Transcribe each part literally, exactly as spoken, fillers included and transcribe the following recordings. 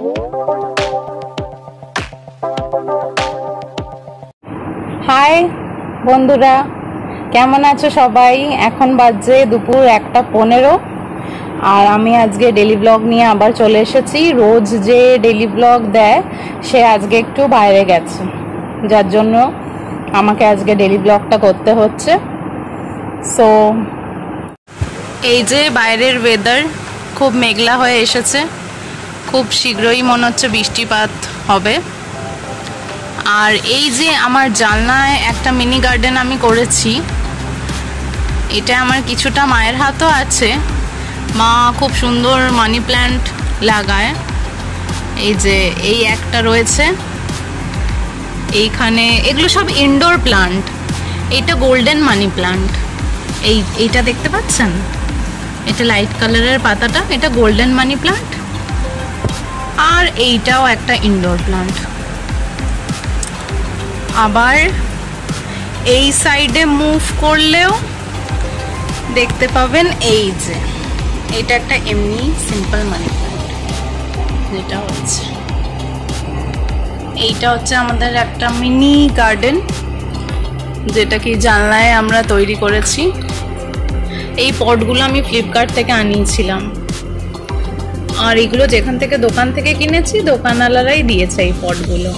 High বন্ধুরা, কেমন আছো সবাই? এখন বাজে দুপুর একটা পনেরো আর আমি আজকে ডেলি ব্লগ নিয়ে আবার চলে এসেছি। রোজ যে ডেলি ব্লগ দেয় সে আজকে একটু বাইরে গেছে, যার জন্য আমাকে আজকে ডেলি ব্লগটা করতে হচ্ছে। সো এই যে বাইরের ওয়েদার খুব মেঘলা হয়ে এসেছে, খুব শীঘ্রই মনে হচ্ছে বৃষ্টিপাত হবে। আর এই যে আমার জানলায় একটা মিনি গার্ডেন আমি করেছি, এটা আমার কিছুটা মায়ের হাতও আছে। মা খুব সুন্দর মানি প্ল্যান্ট লাগায়। এই যে এই একটা রয়েছে এইখানে, এগুলো সব ইনডোর প্লান্ট। এটা গোল্ডেন মানি প্লান্ট, এই এইটা দেখতে পাচ্ছেন, এটা লাইট কালারের পাতাটা, এটা গোল্ডেন মানি প্লান্ট। আর এইটাও একটা ইনডোর প্লান্ট। আবার এই সাইডে মুভ করলেও দেখতে পাবেন এই যে এটা একটা এমনি সিম্পল মানি প্ল্যান্ট, যেটা হচ্ছে এইটা হচ্ছে আমাদের একটা মিনি গার্ডেন, যেটা কি জানলায় আমরা তৈরি করেছি। এই পটগুলো আমি ফ্লিপকার্ট থেকে আনিয়েছিলাম, আর এগুলো যেখান থেকে দোকান থেকে কিনেছি দোকানওয়ালারাই দিয়েছে এই পটগুলো।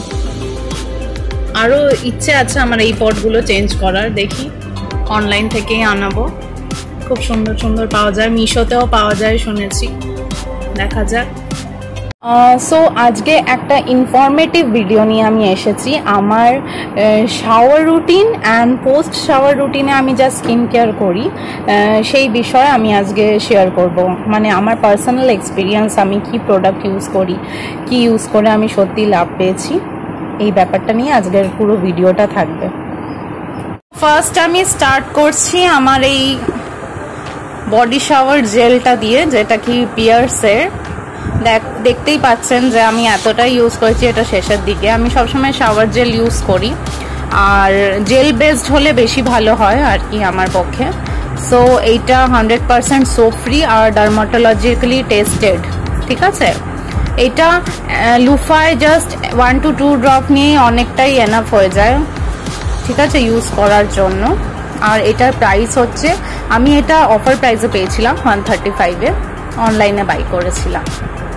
আরও ইচ্ছে আছে আমার এই পটগুলো চেঞ্জ করার, দেখি অনলাইন থেকেই আনাবো। খুব সুন্দর সুন্দর পাওয়া যায়, মিশোতেও পাওয়া যায় শুনেছি, দেখা যাক। সো আজকে একটা ইনফরমেটিভ ভিডিও নিয়ে আমি এসেছি। আমার shower routine and post shower রুটিনে আমি যা স্কিন কেয়ার করি সেই বিষয়ে আমি আজকে শেয়ার করব। মানে আমার পার্সোনাল এক্সপিরিয়েন্স, আমি কি প্রোডাক্ট ইউজ করি, কি ইউজ করে আমি সত্যি লাভ পেয়েছি, এই ব্যাপারটা নিয়ে আজকের পুরো ভিডিওটা থাকবে। ফার্স্ট আমি স্টার্ট করছি আমার এই বডি শাওয়ার জেলটা দিয়ে, যেটা কি পিয়ার্সের। দেখ দেখতেই পাচ্ছেন যে আমি এতটা ইউজ করেছি, এটা শেষের দিকে। আমি সবসময় শাওয়ার জেল ইউজ করি, আর জেল বেসড হলে বেশি ভালো হয় আর কি আমার পক্ষে। সো এইটা হান্ড্রেড পারসেন্ট সোপ ফ্রি আর ডার্মাটোলজিক্যালি টেস্টেড, ঠিক আছে। এটা লুফায় just one to two drop নিয়ে অনেকটাই এনাফ হয়ে যায়, ঠিক আছে, ইউজ করার জন্য। আর এটার প্রাইস হচ্ছে, আমি এটা অফার প্রাইসে পেয়েছিলাম ওয়ান থার্টি ফাইভে, অনলাইনে বাই করেছিলাম।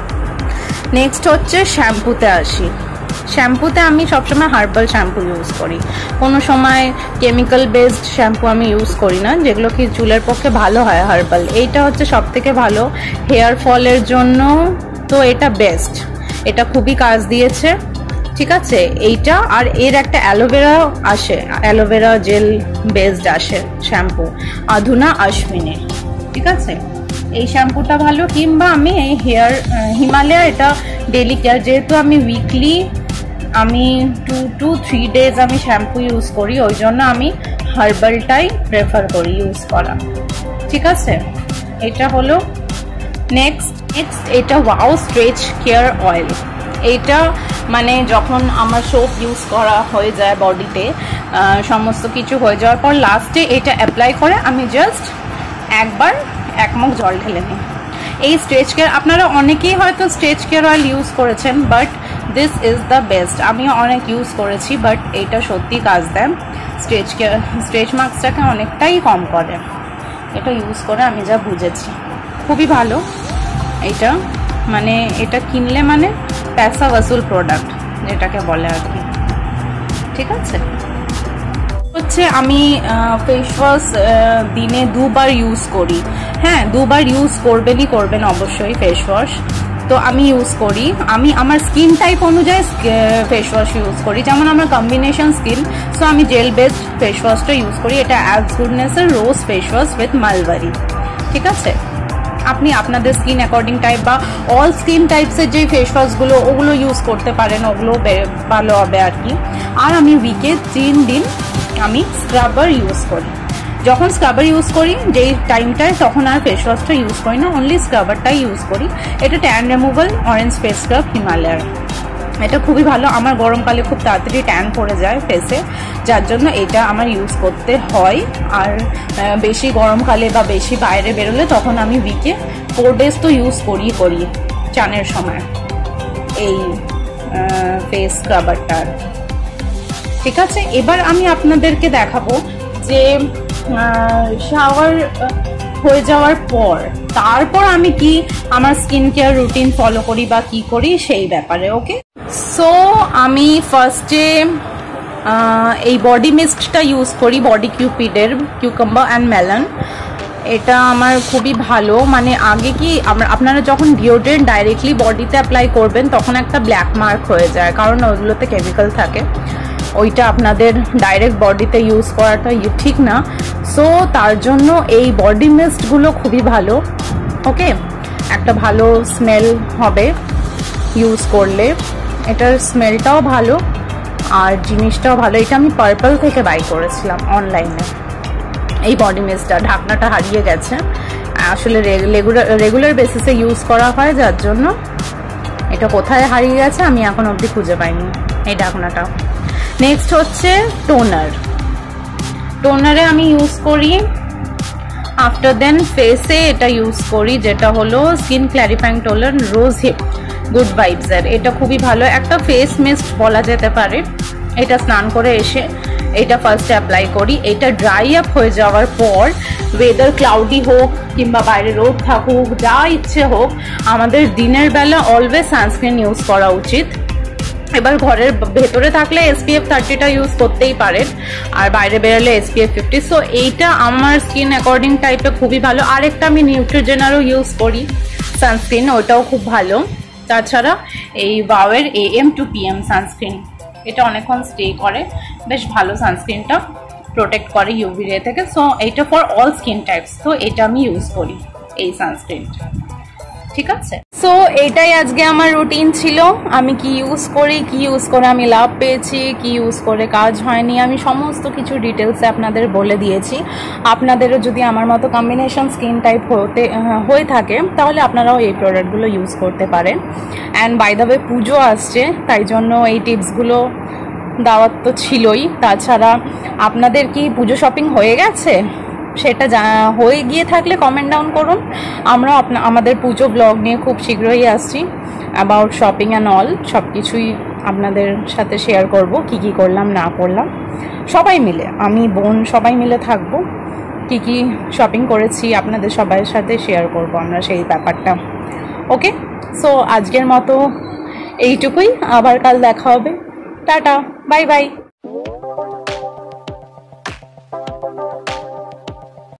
নেক্সট হচ্ছে শ্যাম্পুতে আসি। শ্যাম্পুতে আমি সবসময় হার্বাল শ্যাম্পু ইউজ করি, কোনো সময় কেমিক্যাল বেসড শ্যাম্পু আমি ইউজ করি না, যেগুলো কি চুলের পক্ষে ভালো হয় হার্বাল। এইটা হচ্ছে সব থেকে ভালো হেয়ার ফলের জন্য, তো এটা বেস্ট, এটা খুবই কাজ দিয়েছে, ঠিক আছে এইটা। আর এর একটা অ্যালোভেরা আসে, অ্যালোভেরা জেল বেসড আসে শ্যাম্পু, আধুনা আশ্বিনী, ঠিক আছে। এই শ্যাম্পুটা ভালো, কিংবা আমি এই হেয়ার হিমালয়া, এটা ডেলি কেয়ার, যেহেতু আমি উইকলি আমি টু টু থ্রি ডেজ আমি শ্যাম্পু ইউজ করি, ওই জন্য আমি হার্বালটাই প্রেফার করি ইউজ করা, ঠিক আছে। এটা হলো নেক্সট নেক্সট এটা ওয়াও স্ট্রেচ কেয়ার অয়েল। এইটা মানে যখন আমার সোপ ইউজ করা হয়ে যায় বডিতে, সমস্ত কিছু হয়ে যাওয়ার পর লাস্টে এটা অ্যাপ্লাই করে আমি জাস্ট একবার এক মুখ জল ঢেলে নিই। এই স্ট্রেচ কেয়ার, আপনারা অনেকেই হয়তো স্ট্রেচ কেয়ার অয়েল ইউজ করেছেন, but this is the best. আমিও অনেক ইউজ করেছি, বাট এইটা সত্যি কাজ দেয়, স্ট্রেচ কেয়ার স্ট্রেচ মার্কসটাকে অনেকটাই কম করে। এটা ইউজ করে আমি যা বুঝেছি, খুবই ভালো এটা। মানে এটা কিনলে মানে পয়সা ওয়াসুল প্রোডাক্ট যেটাকে বলে আর কি, ঠিক আছে। হচ্ছে আমি ফেস ওয়াশ দিনে দুবার ইউজ করি। হ্যাঁ, দুবার ইউজ করবেনই করবেন অবশ্যই ফেস ওয়াশ। তো আমি ইউজ করি, আমি আমার স্কিন টাইপ অনুযায়ী ফেস ওয়াশ ইউজ করি। যেমন আমার কম্বিনেশন স্কিন, সো আমি জেল বেসড ফেস ওয়াশটা ইউজ করি। এটা অ্যাবস গুডনেসের rose face wash with mulberry, ঠিক আছে। আপনি আপনাদের স্কিন অ্যাকর্ডিং টাইপ বা অল স্কিন টাইপসের যে ফেস ওয়াশগুলো ওগুলো ইউজ করতে পারেন, ওগুলো ভালো হবে আর কি। আর আমি উইকে তিন দিন আমি স্ক্রাবার ইউজ করি। যখন স্ক্রাবার ইউজ করি যেই টাইমটায়, তখন আর ফেস ওয়াশটা ইউজ করি না, অনলি স্ক্রাবারটাই ইউজ করি। এটা tan removal orange face scrub হিমালয়ার, এটা খুবই ভালো। আমার গরমকালে খুব তাড়াতাড়ি ট্যান পড়ে যায় ফেসে, যার জন্য এটা আমার ইউজ করতে হয়। আর বেশি গরমকালে বা বেশি বাইরে বেরোলে তখন আমি উইকে ফোর ডেজ তো ইউজ করি করি চানের সময়। এই ফেস স্ক্রাবারটা। ঠিক আছে, এবার আমি আপনাদেরকে দেখাবো যে শাওয়ার হয়ে যাওয়ার পর তারপর আমি কি আমার স্কিন কেয়ার রুটিন ফলো করি বা কি করি সেই ব্যাপারে। ওকে, সো আমি ফার্স্টে এই বডি মিস্টটা ইউজ করি, বডি কিউপিডের কিউকাম্বার অ্যান্ড মেলন। এটা আমার খুবই ভালো। মানে আগে কি আপনারা যখন ডিওড্রেন্ট ডাইরেক্টলি বডিতে অ্যাপ্লাই করবেন তখন একটা ব্ল্যাক মার্ক হয়ে যায়, কারণ ওগুলোতে কেমিক্যাল থাকে। ওইটা আপনাদের ডাইরেক্ট বডিতে ইউজ করাটা ঠিক না। সো তার জন্য এই বডি মিস্টগুলো খুবই ভালো। ওকে, একটা ভালো স্মেল হবে ইউজ করলে, এটার স্মেলটাও ভালো আর জিনিসটাও ভালো। এটা আমি পার্পল থেকে বাই করেছিলাম অনলাইনে। এই বডি মিস্টটা ঢাকনাটা হারিয়ে গেছে, আসলে রেগুলার রেগুলার বেসিসে ইউজ করা হয়, যার জন্য এটা কোথায় হারিয়ে গেছে আমি এখন অবধি খুঁজে পাইনি এই ঢাকনাটা। নেক্সট হচ্ছে টোনার। টোনারে আমি ইউজ করি আফটার দেন ফেসে এটা ইউজ করি, যেটা হলো skin clarifying toner rose hip good ভাইবসের। এটা খুবই ভালো একটা ফেস মিস্ট বলা যেতে পারে। এটা স্নান করে এসে এটা ফার্স্ট অ্যাপ্লাই করি। এটা ড্রাই আপ হয়ে যাওয়ার পর, ওয়েদার ক্লাউডি হোক কিংবা বাইরে রোদ থাকুক, যা ইচ্ছে হোক, আমাদের দিনের বেলা অলওয়েজ সানস্ক্রিন ইউজ করা উচিত। এবার ঘরের ভেতরে থাকলে এসপিএফ থার্টিটা ইউজ করতেই পারেন, আর বাইরে বেরোলে এসপিএফ ফিফটি। সো এইটা আমার স্কিন অ্যাকর্ডিং টাইপে খুবই ভালো। আরেকটা আমি নিউট্রিজেনারও ইউজ করি সানস্ক্রিন, ওটাও খুব ভালো। তাছাড়া এই ওয়াওয়ের A M to P M sunscreen, এটা অনেকক্ষণ স্টে করে, বেশ ভালো সানস্ক্রিনটা, প্রোটেক্ট করে ইউভি রে থেকে। সো এইটা ফর অল স্কিন টাইপস, তো এটা আমি ইউজ করি এই সানস্ক্রিনটা। ঠিক আছে, সো এইটাই আজকে আমার রুটিন ছিল। আমি কি ইউজ করি, কি ইউজ করে আমি লাভ পেয়েছি, কি ইউজ করে কাজ হয়নি, আমি সমস্ত কিছু ডিটেলসে আপনাদের বলে দিয়েছি। আপনাদেরও যদি আমার মতো কম্বিনেশন স্কিন টাইপ হতে হয়ে থাকে তাহলে আপনারাও এই প্রোডাক্টগুলো ইউজ করতে পারেন। অ্যান্ড বাই দ্য ওয়ে পুজো আসছে, তাই জন্য এই টিপসগুলো দেওয়ার তো ছিলই। তাছাড়া আপনাদের কি পুজো শপিং হয়ে গেছে সেটা হয়ে গিয়ে থাকলে কমেন্ট ডাউন করুন। আমরা আপনা আমাদের পুজো ব্লগ নিয়ে খুব শীঘ্রই আসছি, অ্যাবাউট শপিং অ্যান্ড অল সব কিছুই আপনাদের সাথে শেয়ার করব, কি কি করলাম না করলাম সবাই মিলে, আমি বোন সবাই মিলে থাকবো। কি কি শপিং করেছি আপনাদের সবার সাথে শেয়ার করব আমরা সেই ব্যাপারটা। ওকে, সো আজকের মতো এইটুকুই, আবার কাল দেখা হবে। Tata, bye by.